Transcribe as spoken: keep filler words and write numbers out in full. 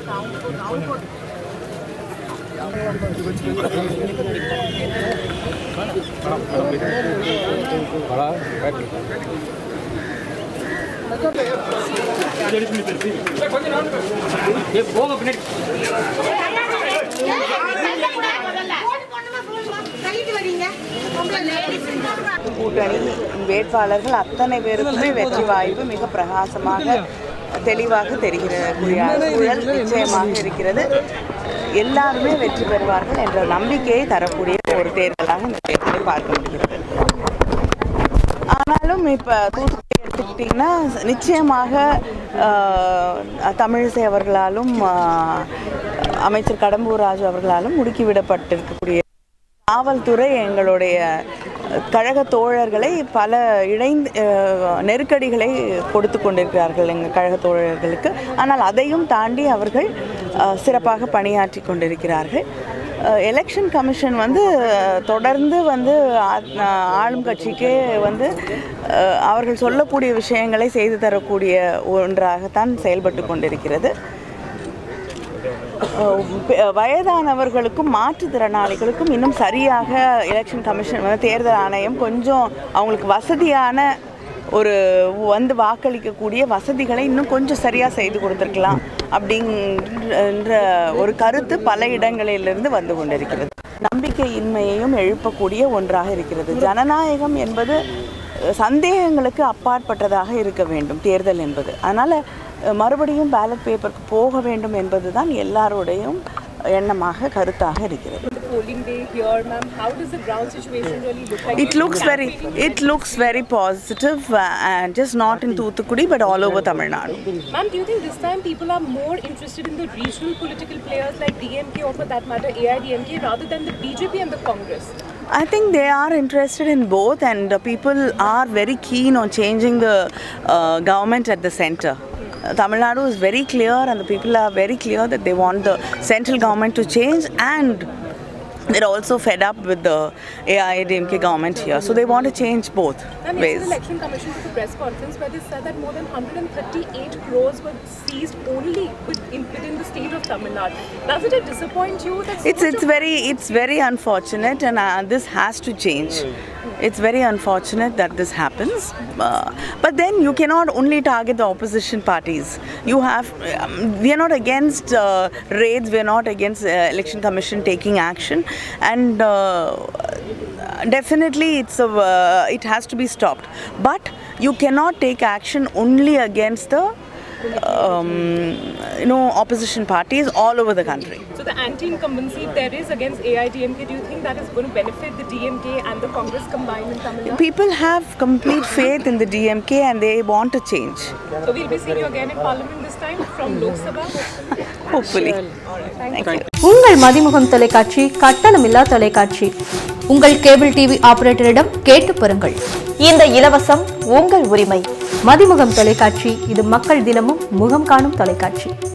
கூட்டணி வேட்பாளர்கள் அத்தனை பேருக்குமே வெற்றி வாய்ப்பு மிக பிரகாசமாக தெளிவாக தெரிகிறக்கூடிய சூழல் நிச்சயமாக இருக்கிறது. எல்லாருமே வெற்றி பெறுவார்கள் என்ற நம்பிக்கையை தரக்கூடிய ஒரு தேர்தலாக இந்த தேர்தலை பார்க்க முடிகிறது. ஆனாலும் இப்போ தூத்துக்குடி எடுத்துக்கிட்டிங்கன்னா நிச்சயமாக தமிழிசை அவர்களாலும் அமைச்சர் கடம்பூர் ராஜு அவர்களாலும் முடுக்கிவிடப்பட்டிருக்கக்கூடிய காவல்துறை எங்களுடைய கழக தோழர்களை பல இணைந்து நெருக்கடிகளை கொடுத்து கொண்டிருக்கிறார்கள் எங்கள் கழக தோழர்களுக்கு. ஆனால் அதையும் தாண்டி அவர்கள் சிறப்பாக பணியாற்றி கொண்டிருக்கிறார்கள். எலெக்ஷன் கமிஷன் வந்து தொடர்ந்து வந்து ஆளும் கட்சிக்கே வந்து அவர்கள் சொல்லக்கூடிய விஷயங்களை செய்து தரக்கூடிய ஒன்றாகத்தான் செயல்பட்டு கொண்டிருக்கிறது. வயதானவர்களுக்கும் மாற்றுத்திறனாளிகளுக்கும் இன்னும் சரியாக எலெக்ஷன் கமிஷன் வந்து தேர்தல் ஆணையம் கொஞ்சம் அவங்களுக்கு வசதியான ஒரு வந்து வாக்களிக்கக்கூடிய வசதிகளை இன்னும் கொஞ்சம் சரியாக செய்து கொடுத்துருக்கலாம் அப்படின்ற ஒரு கருத்து பல இடங்களிலிருந்து வந்து கொண்டிருக்கிறது. நம்பிக்கையின்மையையும் எழுப்பக்கூடிய ஒன்றாக இருக்கிறது. ஜனநாயகம் என்பது சந்தேகங்களுக்கு அப்பாற்பட்டதாக இருக்க வேண்டும் தேர்தல் என்பது. அதனால் மறுபடியும் பேலட் பேப்பருக்கு போக வேண்டும் என்பதுதான் எல்லாரோடையும் எண்ணமாக கருத்தாக இருக்கிறது. It looks very it looks very positive uh, and just not in Thoothukudi but all over Tamil Nadu. Ma'am, do you think this time people are more interested in the regional political players like D M K or for that matter A I D M K rather than the B J P and the Congress? I think they are interested in both and uh, people are very keen on changing the uh, government at the center. Tamil Nadu is very clear and the people are very clear that they want the central government to change, and they're also fed up with the A I D M K government here. So they want to change both and ways. The election commission took a press conference where they said that more than one hundred thirty-eight crores were seized only within the state of Tamil Nadu. Does it disappoint you that so it's it's very it's very unfortunate and uh, this has to change. It's very unfortunate that this happens, uh, but then you cannot only target the opposition parties. You have um, we are not against uh, raids, we are not against uh, election commission taking action, and uh, definitely it's a, uh, it has to be stopped. But you cannot take action only against the um, you know opposition parties all over the country. So the anti-incumbency there is against A I D M K, do you think that is going to benefit the D M K and the Congress combined in Tamil Nadu? People have complete faith in the D M K and they want to change. So we'll be seeing you again in Parliament this time from Lok Sabha? Hopefully. Thank you. உங்கள் மதிமுகம் தொலைக்காட்சி கட்டணமில்லா தொலைக்காட்சி. உங்கள் cable TV ஆபரேட்டரிடம் கேட்டு பெறுங்கள். இந்த இலவசம் உங்கள் உரிமை. மதிமுகம் தொலைக்காட்சி, இது மக்கள் தினமும் முகம் காணும் தொலைக்காட்சி.